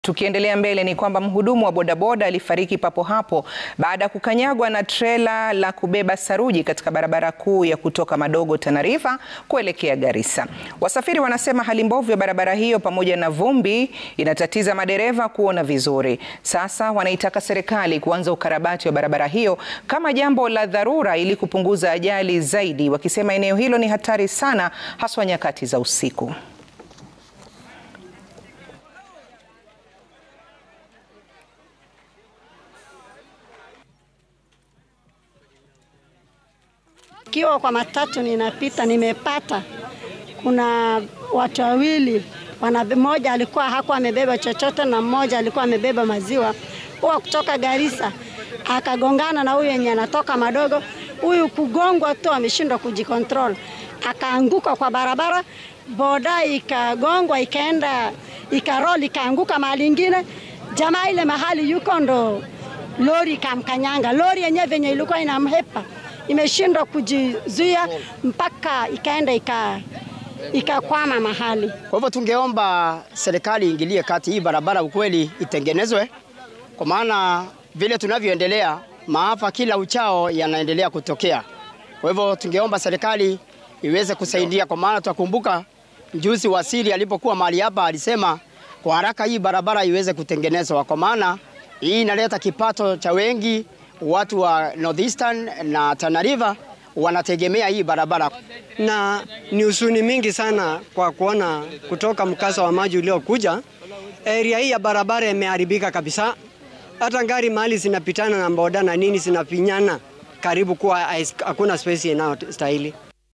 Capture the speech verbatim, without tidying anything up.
Tukiendelea mbele ni kwamba mhudumu wa bodaboda alifariki papo hapo baada ya kukanyagwa na trela la kubeba saruji katika barabara kuu ya kutoka Madogo Tana River kuelekea Garissa. Wasafiri wanasema hali mbovu ya barabara hiyo pamoja na vumbi inatatiza madereva kuona vizuri. Sasa wanaitaka serikali kuanza ukarabati wa barabara hiyo kama jambo la dharura ili kupunguza ajali zaidi, wakisema eneo hilo ni hatari sana haswa nyakati za usiku. Kiwa kwa matatu ninapita nimepata kuna watu wawili, mmoja alikuwa hakuwa amebeba chochote na mmoja alikuwa amebeba maziwa huwa kutoka Garissa, akagongana na huyu yenye anatoka Madogo. Huyu kugongwa tu ameshindwa kujikontrol, akaanguka kwa barabara, boda ikagongwa ikaenda ikaroli ikaanguka mahali nyingine. Jamaa ile mahali yuko ndo lori kamkanyanga. Lori yenyewe venye ilikuwa inamhepa imeshindwa kujizuia mpaka ikaenda ika ikakwama mahali. Kwa hivyo tungeomba serikali ingilie kati, hii barabara ukweli itengenezwe, kwa maana vile tunavyoendelea maafa kila uchao yanaendelea kutokea. Kwa hivyo tungeomba serikali iweze kusaidia, kwa maana tukumbuka mjuzi wasiri alipokuwa mahali hapa alisema kwa haraka hii barabara iweze kutengenezwa, kwa maana hii inaleta kipato cha wengi. Watu wa Northeastern na Tana River wanategemea hii barabara, na ni huzuni mingi sana kwa kuona kutoka mkasa wa maji uliokuja area hii ya barabara imeharibika kabisa. Hata gari mahali zinapitana na boda na nini zinapinyana karibu kuwa hakuna space inayostahili.